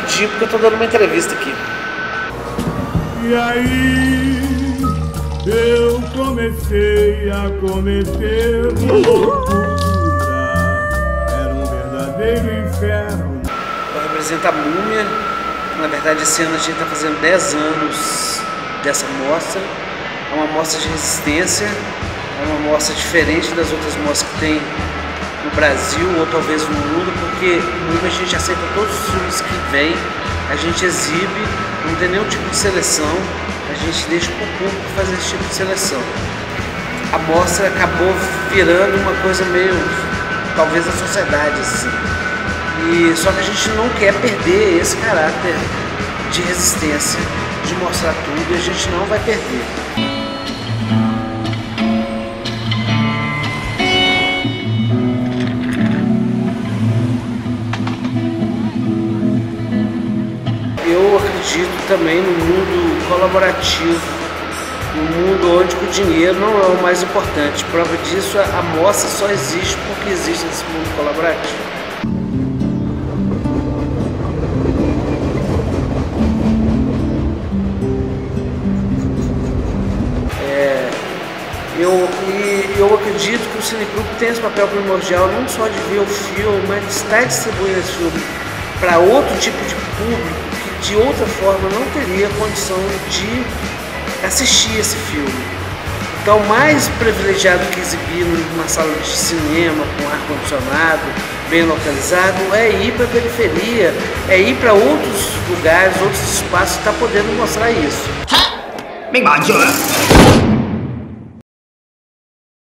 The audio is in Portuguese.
rapidinho porque eu tô dando uma entrevista aqui. E aí eu comecei a cometer loucura. Era um verdadeiro inferno. Eu represento a Múmia. Na verdade, esse ano a gente está fazendo 10 anos dessa mostra. É uma mostra de resistência, é uma mostra diferente das outras mostras que tem no Brasil ou talvez no mundo, porque a gente aceita todos os filmes que vem, a gente exibe, não tem nenhum tipo de seleção, a gente deixa para o público fazer esse tipo de seleção. A mostra acabou virando uma coisa meio, talvez, a sociedade assim. E só que a gente não quer perder esse caráter de resistência, de mostrar tudo, e a gente não vai perder. Eu acredito também no mundo colaborativo, no mundo onde o dinheiro não é o mais importante. Prova disso, a mostra só existe porque existe esse mundo colaborativo. Eu acredito que o Cineclube tem esse papel primordial não só de ver o filme, mas de estar distribuindo esse filme para outro tipo de público que de outra forma não teria condição de assistir esse filme. Então, mais privilegiado que exibir numa sala de cinema com ar-condicionado, bem localizado, é ir para a periferia, é ir para outros lugares, outros espaços que está podendo mostrar isso. 明白咗。